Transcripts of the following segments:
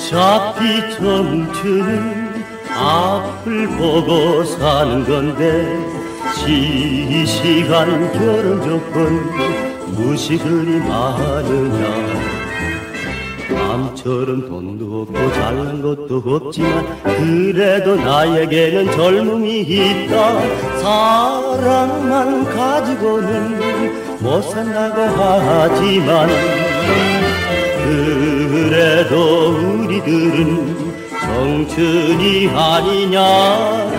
어차피 청춘은 앞을 보고 사는 건데 시시한 결혼 조건 무시 그리 많으냐. 남처럼 돈도 없고 잘난 것도 없지만 그래도 나에게는 젊음이 있다. 사랑만 가지고는 못 산다고 하지만 그래도 우리들은 청춘이 아니냐.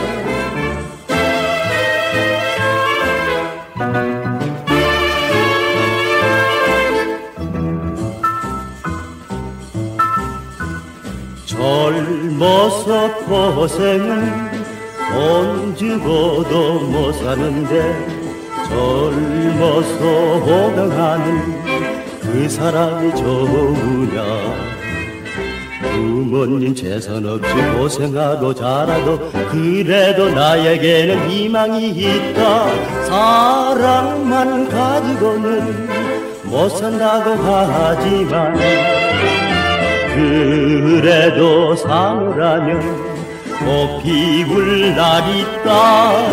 젊어서 고생은 돈 주고도 못 사는데 젊어서 호강하는 그 사람이 좋으냐. 부모님 재산 없이 고생하고 자라도 그래도 나에게는 희망이 있다. 사랑만 가지고는 못 산다고 하지만 그래도 사느라면 꼭 피울 날 있다.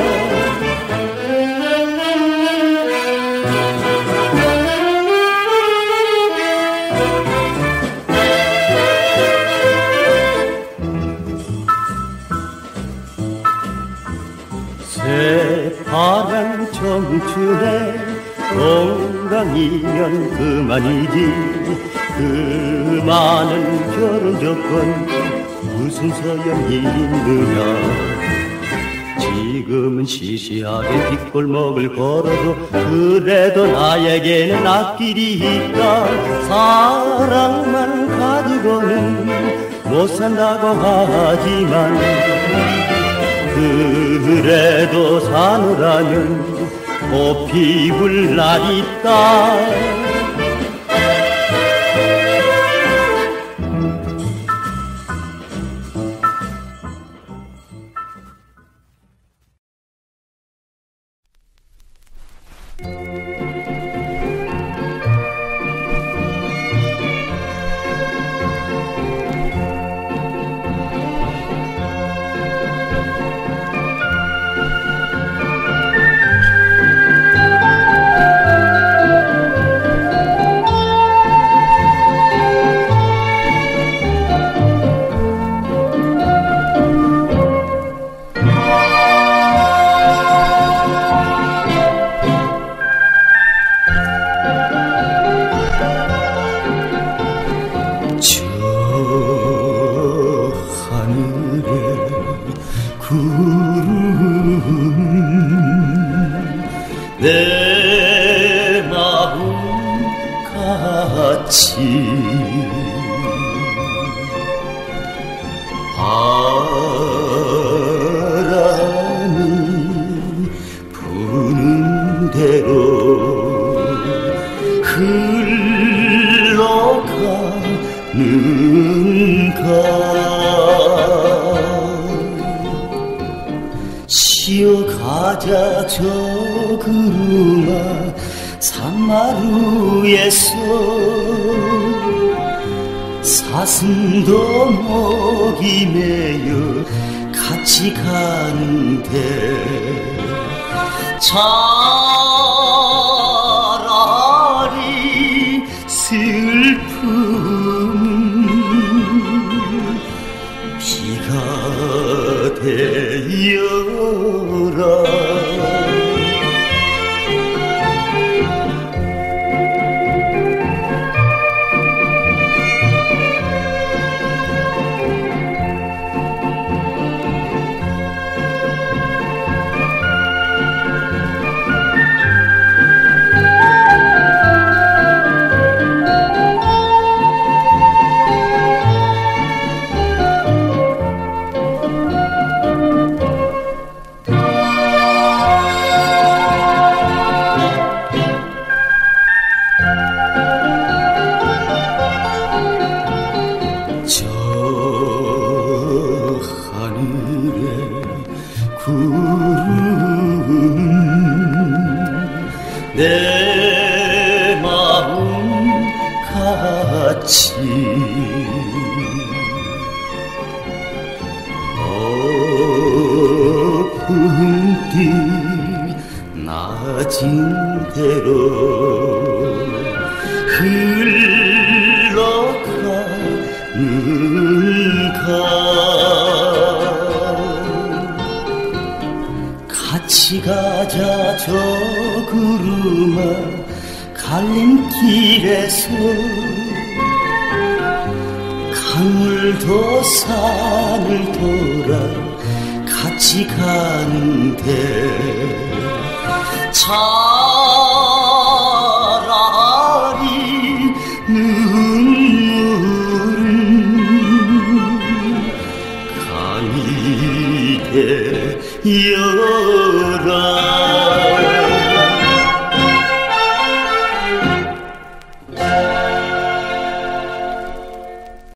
새파란 청춘에 건강이면 그만이지. 그 많은 결혼 조건 무슨 소용이 있느냐. 지금은 시시하게 뒷골목을 걸어도 그래도 나에게는 앞길이 있다. 사랑만 가지고는 못 산다고 하지만 그래도 사느라면 꽃 피울 날 있다. 내 마음 같이 바람이 부는 대로 흘러가는가. 쉬어가자 저 구름아 산마루에서 사슴도 목이 메여 같이 가는데 차라리 슬픔은 비가 되어라. 같이 가자 저 구름아 갈림길에서 강물도 산을 돌아 같이 가는데 차라리 눈물은 감이 되어라